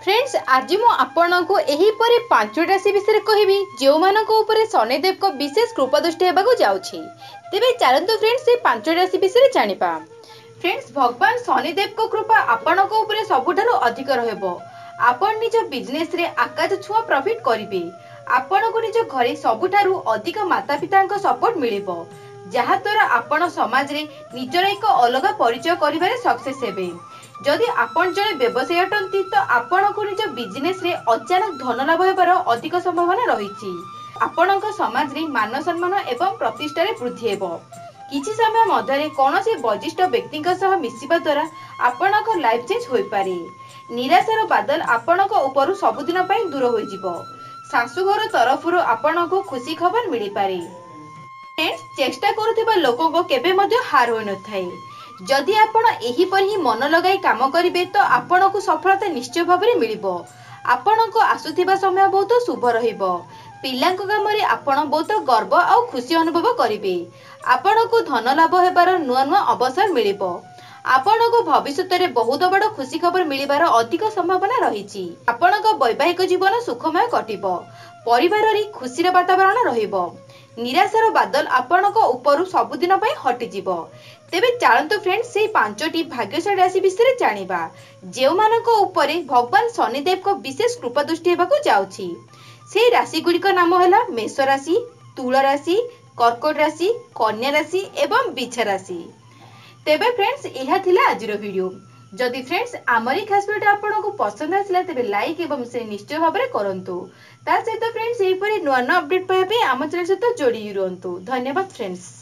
Friends आज मु आपनको एहीपरि 5 राशि विषय कहबी जो मानक ऊपर शनिदेव को विशेष कृपा दृष्टि हेबाकु जाउछि। तेबे चलंतु फ्रेंड्स से 5 राशि विषय जानिबा। फ्रेंड्स भगवान शनिदेव को कृपा आपनक ऊपर सबुठारु अधिक रहबो। आपण निज बिजनेस रे आकाश छुआ प्रॉफिट करिवे। आपनको निज घरे सबुठारु अधिक माता पितांक सपोर्ट मिलिबो, जहा द्वारा आपण समाज रे निजर एक अलग परिचय करिवारे सक्सेस हेबे। जदि आपण जने व्यवसायी अटंती तो आपनको निज बिजनेस रे अचानक धन लाभ हेबार अधिक संभावना रहिछि। आपणक समाज रे मान सम्मान एवं प्रतिष्ठा रे वृद्धि हेबो। किछि समय मध्यरे कोनोसी वरिष्ठ व्यक्तिक सह मिसिबा द्वारा आपणक लाइफ चेंज होई पारे। निराशार बादल आपणक ऊपर सबुदिन पई दूर होई जिवो। सासुघर तरफरु आपणक खुशी खबर मिलि पारे। चेष्टा करुथिबा लोकको केबे मध्ये हार होई न थाए। जदि आपण एही पर ही मन लगाई काम करिवे तो आपनको सफलता निश्चय भाबरे मिलिबो। आपनको आसुथिबा समय बहुत शुभ रहिबो। पिलांक कामरे आपण बहुत गर्व और खुशी अनुभव करिवे। आपनको धन लाभ हेबार नुआ नुआ अवसर मिलिबो। आपनको भविष्यत रे बहुत बड़ खुशी खबर मिलिबार अधिक संभावना रहिछि। आपनको वैवाहिक जीवन सुखमय कटिबो। परिवार रे खुशीर वातावरण रहिबो। निराशार बादल आपणक ऊपर सबुदिन पई हटि जिवो। तेबे चलंतु फ्रेंड्स से 5टी भाग्यशाली राशि विषय जानिबा जेउ मानक ऊपर भगवान शनिदेव को विशेष कृपा दृष्टि हेबाकु जाउछि। से राशि गुड़िक नाम हैला मेष राशि, तुला राशि, कर्कट राशि, कन्या राशि एवं बिछा राशि। तेबे फ्रेंड्स यह थिला आजिर वीडियो। जदि फ्रेंड्स आमरी खास वीडियो आपनको पसंद आसिला तेबे लाइक एवं से निश्चय भाबरे करंतु। ता सहित फ्रेंड्स एही परि नुआ नुआ अपडेट पाइबे आम चैनल सहित जोड़ी रहंतु। धन्यवाद फ्रेंड्स।